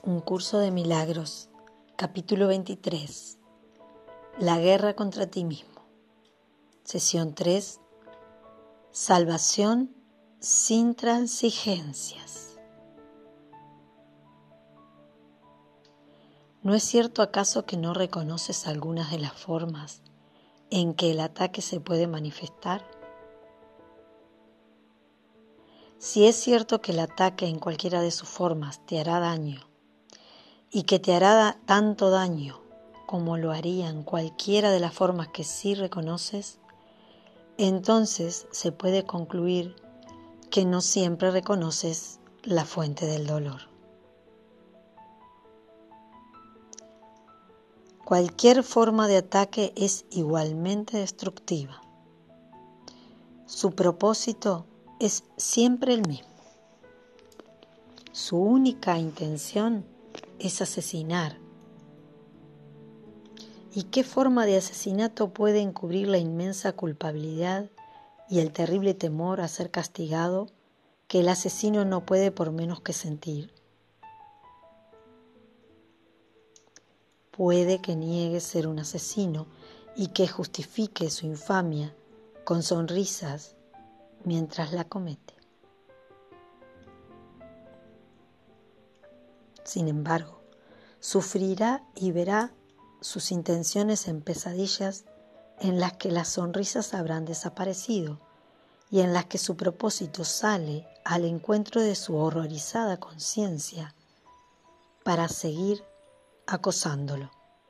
Un curso de milagros, capítulo 23. La guerra contra ti mismo. Sesión 3. Salvación sin transigencias. ¿No es cierto acaso que no reconoces algunas de las formas en que el ataque se puede manifestar? Si es cierto que el ataque en cualquiera de sus formas te hará daño, y que te hará tanto daño como lo haría en cualquiera de las formas que sí reconoces, entonces se puede concluir que no siempre reconoces la fuente del dolor. Cualquier forma de ataque es igualmente destructiva. Su propósito es siempre el mismo. Su única intención es asesinar. ¿Y qué forma de asesinato puede encubrir la inmensa culpabilidad y el terrible temor a ser castigado que el asesino no puede por menos que sentir? Puede que niegue ser un asesino y que justifique su infamia con sonrisas mientras la comete. Sin embargo, sufrirá y verá sus intenciones en pesadillas en las que las sonrisas habrán desaparecido y en las que su propósito sale al encuentro de su horrorizada conciencia para seguir acosándolo.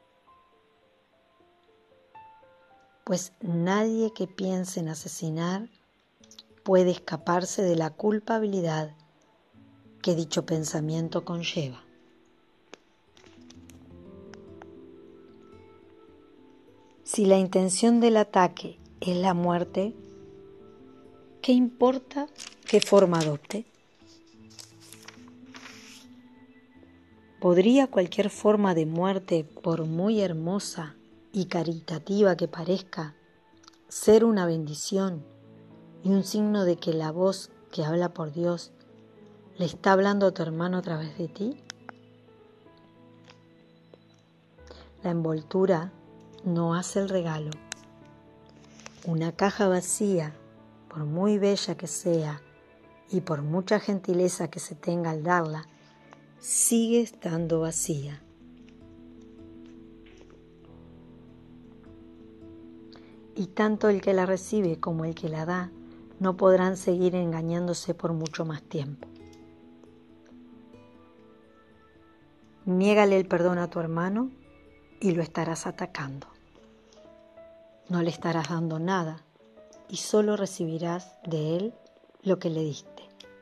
Pues nadie que piense en asesinar puede escaparse de la culpabilidad que dicho pensamiento conlleva. Si la intención del ataque es la muerte, ¿qué importa qué forma adopte? ¿Podría cualquier forma de muerte, por muy hermosa y caritativa que parezca, ser una bendición y un signo de que la voz que habla por Dios le está hablando a tu hermano a través de ti? La envoltura no hace el regalo. Una caja vacía, por muy bella que sea y por mucha gentileza que se tenga al darla, sigue estando vacía. Y tanto el que la recibe como el que la da no podrán seguir engañándose por mucho más tiempo. Niégale el perdón a tu hermano y lo estarás atacando. No le estarás dando nada y solo recibirás de él lo que le diste.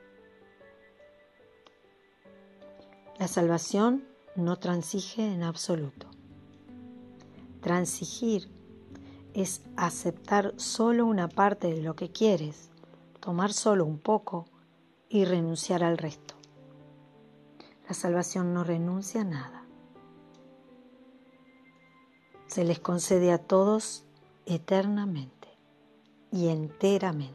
La salvación no transige en absoluto. Transigir es aceptar solo una parte de lo que quieres, tomar solo un poco y renunciar al resto. La salvación no renuncia a nada. Se les concede a todos eternamente y enteramente.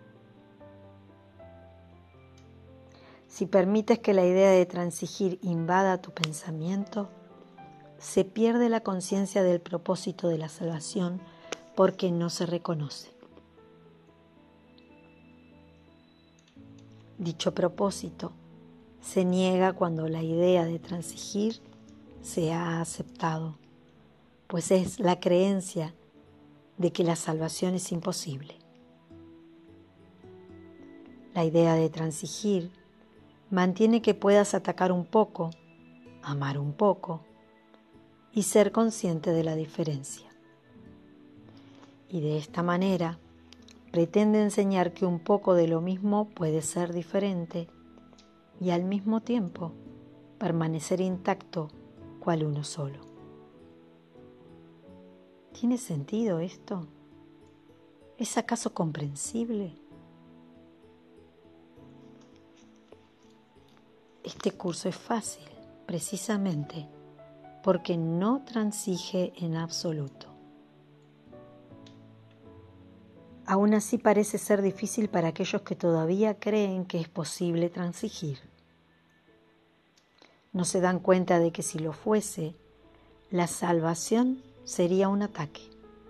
Si permites que la idea de transigir invada tu pensamiento, se pierde la conciencia del propósito de la salvación porque no se reconoce. Dicho propósito se niega cuando la idea de transigir se ha aceptado, pues es la creencia de que la salvación es imposible. La idea de transigir mantiene que puedas atacar un poco, amar un poco y ser consciente de la diferencia. Y de esta manera pretende enseñar que un poco de lo mismo puede ser diferente y al mismo tiempo permanecer intacto cual uno solo. ¿Tiene sentido esto? ¿Es acaso comprensible? Este curso es fácil, precisamente porque no transige en absoluto. Aún así parece ser difícil para aquellos que todavía creen que es posible transigir. no se dan cuenta de que si lo fuese, la salvación sería un ataque.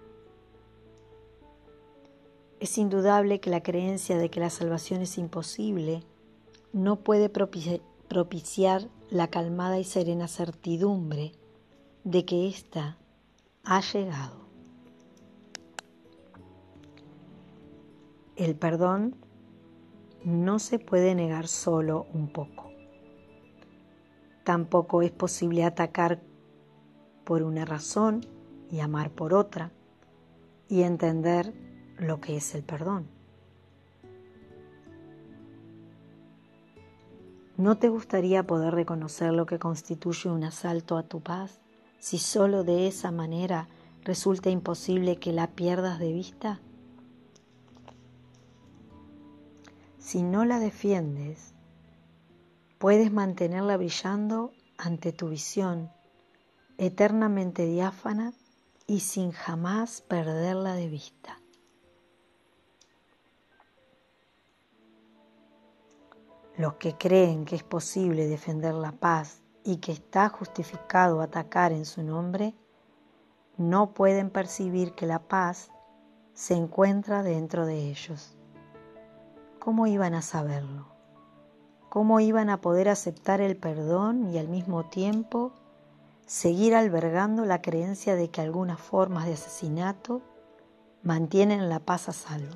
Es indudable que la creencia de que la salvación es imposible no puede propiciar la calmada y serena certidumbre de que ésta ha llegado. El perdón no se puede negar solo un poco. Tampoco es posible atacar por una razón y amar por otra y entender lo que es el perdón. ¿No te gustaría poder reconocer lo que constituye un asalto a tu paz si solo de esa manera resulta imposible que la pierdas de vista? Si no la defiendes, puedes mantenerla brillando ante tu visión, eternamente diáfana y sin jamás perderla de vista. Los que creen que es posible defender la paz y que está justificado atacar en su nombre, no pueden percibir que la paz se encuentra dentro de ellos. ¿Cómo iban a saberlo? ¿Cómo iban a poder aceptar el perdón y al mismo tiempo seguir albergando la creencia de que algunas formas de asesinato mantienen la paz a salvo?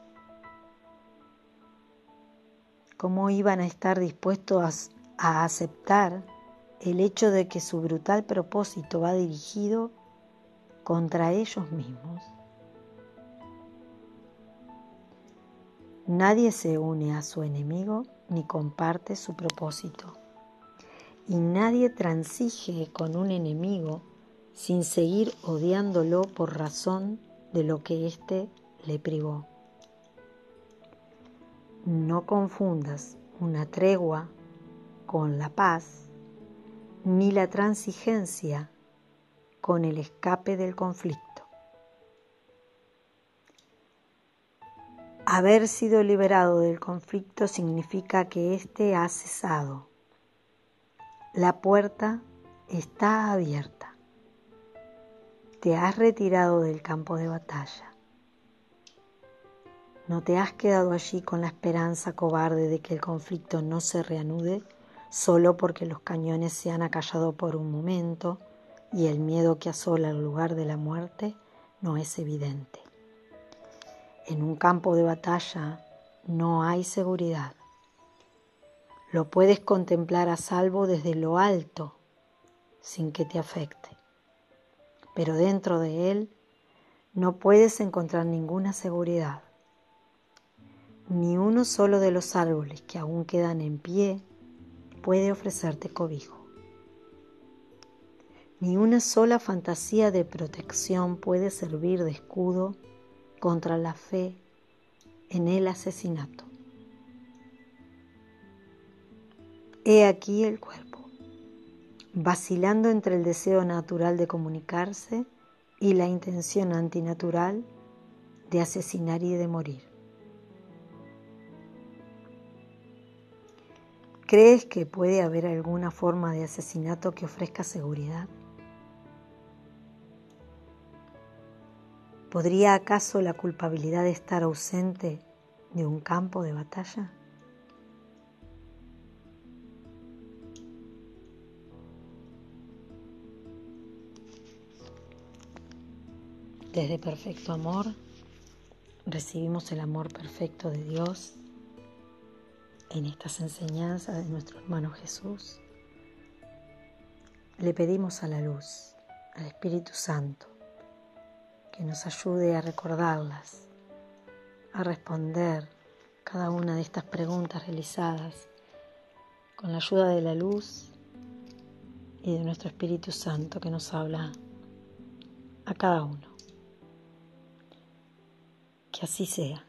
¿Cómo iban a estar dispuestos a aceptar el hecho de que su brutal propósito va dirigido contra ellos mismos? Nadie se une a su enemigo ni comparte su propósito. Y nadie transige con un enemigo sin seguir odiándolo por razón de lo que éste le privó. No confundas una tregua con la paz, ni la transigencia con el escape del conflicto. Haber sido liberado del conflicto significa que éste ha cesado. La puerta está abierta. Te has retirado del campo de batalla. No te has quedado allí con la esperanza cobarde de que el conflicto no se reanude solo porque los cañones se han acallado por un momento y el miedo que asola el lugar de la muerte no es evidente. En un campo de batalla no hay seguridad. Lo puedes contemplar a salvo desde lo alto sin que te afecte, pero dentro de él no puedes encontrar ninguna seguridad. Ni uno solo de los árboles que aún quedan en pie puede ofrecerte cobijo. Ni una sola fantasía de protección puede servir de escudo contra la fe en el asesinato. He aquí el cuerpo, vacilando entre el deseo natural de comunicarse y la intención antinatural de asesinar y de morir. ¿Crees que puede haber alguna forma de asesinato que ofrezca seguridad? ¿Podría acaso la culpabilidad estar ausente de un campo de batalla? Desde perfecto amor, recibimos el amor perfecto de Dios en estas enseñanzas de nuestro hermano Jesús. Le pedimos a la luz, al Espíritu Santo, que nos ayude a recordarlas, a responder cada una de estas preguntas realizadas con la ayuda de la luz y de nuestro Espíritu Santo que nos habla a cada uno. Que así sea.